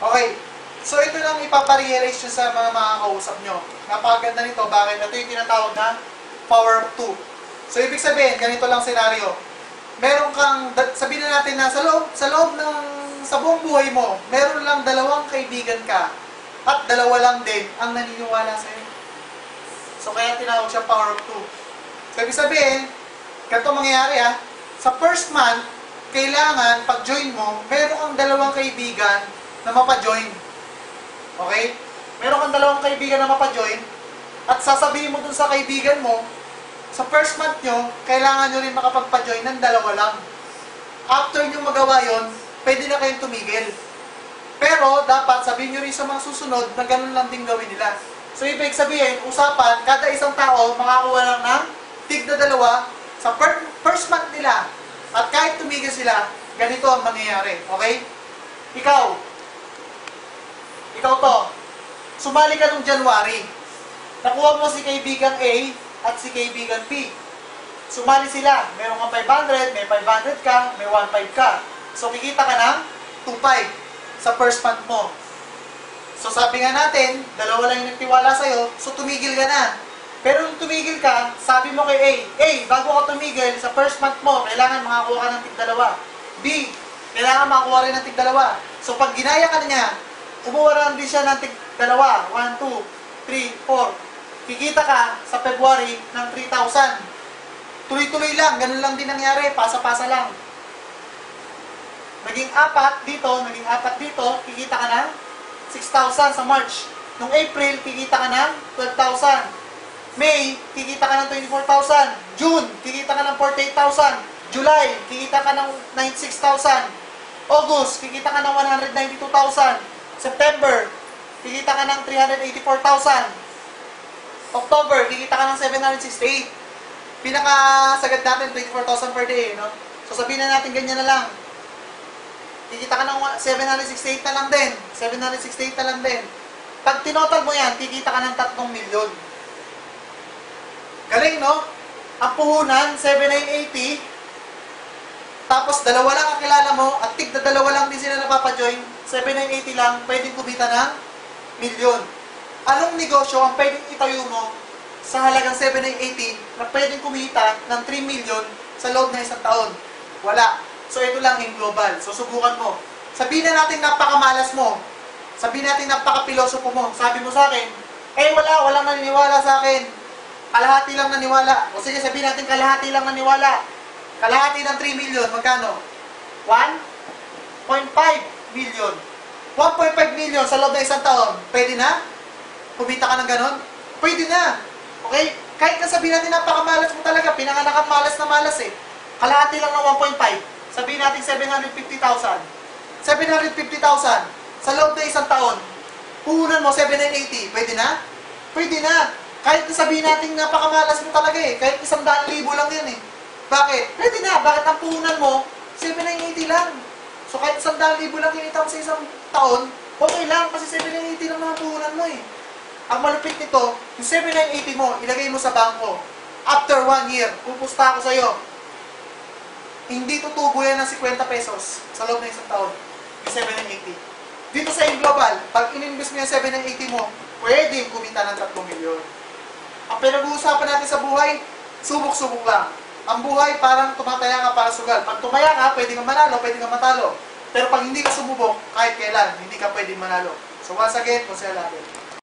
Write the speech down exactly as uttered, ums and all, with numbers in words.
Okay. So, ito lang ipaparealize nyo sa mga makakausap nyo. Napakaganda nito. Bakit? Ito yung tinatawag na power of two. So, ibig sabihin, ganito lang senaryo. Meron kang, sabihin na natin na sa loob, sa loob ng, sa buong buhay mo, meron lang dalawang kaibigan ka at dalawa lang din ang naniniwala sa'yo. So, kaya tinawag siya power of two. So, ibig sabihin, ganito mangyayari ha, sa first month, kailangan, pag-join mo, meron kang dalawang kaibigan na mapa-join. Okay? Meron kang dalawang kaibigan na mapa-join at sasabihin mo dun sa kaibigan mo, sa first month nyo, kailangan nyo rin makapagpa-join ng dalawa lang. After nyo magawa yon, pwede na kayong tumigil. Pero, dapat sabihin nyo rin sa mga susunod na ganun lang din gawin nila. So, ibig sabihin, usapan, kada isang tao makakuha lang ng tig na dalawa sa first month nila. At kahit tumigil sila, ganito ang mangyayari. Okay? Ikaw, ikaw to, sumali ka nung January. Nakuha mo si kaibigang A at si kaibigan P. Sumali sila. Meron kang five hundred, may five hundred ka, may one five ka. So, kikita ka ng two five sa first month mo. So, sabi nga natin, dalawa lang yung nagtiwala sa'yo, so tumigil ka na. Pero nung tumigil ka, sabi mo kay A, A, bago ka tumigil, sa first month mo, kailangan makakuha ka ng tig dalawa. B, kailangan makakuha rin ng tig dalawa. So, pag ginaya ka na niya, kumuha rin din siya ng tig dalawa. one, two, three, four. Kikita ka sa February ng three thousand. Tuloy-tuloy lang, ganun lang din nangyari, pasa-pasa lang. Naging apat dito, naging apat dito, kikita ka ng six thousand sa March. Nung April, kikita ka ng twelve thousand. May, kikita ka ng twenty-four thousand. June, kikita ka ng forty-eight thousand. July, kikita ka ng ninety-six thousand. August, kikita ka ng one hundred ninety-two thousand. September, kikita ka ng three hundred eighty-four thousand. October, kikita ka ng seven hundred sixty-eight. Pinaka-sagad natin, twenty-four thousand per day, no? So, sabihin na natin ganyan na lang. Kikita ka ng seven hundred sixty-eight na lang din. seven hundred sixty-eight na lang din. Pag tinotal mo yan, kikita ka ng tatlong milyon. Galing, no? Ang puhunan, seven nine eighty. Tapos, dalawa lang ang kilala mo, at tig na dalawa lang din sila napapajoin, seven nine eighty lang, pwedeng kumita ng milyon. Anong negosyo ang pwedeng itayo mo sa halagang seven nine eighty na pwedeng kumita ng three million sa loob ng isang taon? Wala. So, ito lang yung global. So, subukan mo. Sabihin na natin napakamalas mo. Sabihin natin napaka-pilosopo mo. Sabi mo sa akin, eh wala, walang naniniwala sa akin. Kalahati lang naniwala. O sige, sabihin natin kalahati lang naniwala. Kalahati ng three million, magkano? one point five million. one point five million sa loob ng isang taon. Pwede na? Kumita ka ng ganon? Pwede na. Okay? Kahit na sabihin natin napakamalas mo talaga, pinanganak ang malas na malas eh. Kalahati lang ng one point five. Sabihin natin seven hundred fifty thousand. seven hundred fifty thousand sa loob ng isang taon. Puhunan mo seven nine eighty. Pwede na? Pwede na. Kahit na sabihin natin napakamalas mo talaga eh. Kahit isang daan libo lang yan eh. Bakit? Pwede na. Bakit ang puhunan mo seven nine eighty lang? So kahit isang daan libo lang kinita mo sa isang taon, okay lang kasi seven nine eighty lang naman puhunan mo eh. Ang malupit nito, yung seven nine eighty mo, ilagay mo sa bangko. After one year, pupusta ako sa'yo. Hindi tutubo yan ng fifty pesos sa loob ng isang taon. Yung seven nine eighty. Dito sa global, pag in-invest mo yung seven nine eighty mo, pwede kumita ng three milyon. Ang pinag-uusapan natin sa buhay, subok-subok lang. Ang buhay parang tumataya ka para sugal. Pag tumaya ka, pwede kang manalo, pwede kang matalo. Pero pag hindi ka sumubok, kahit kailan, hindi ka pwede manalo. So once again, Jose Alabel.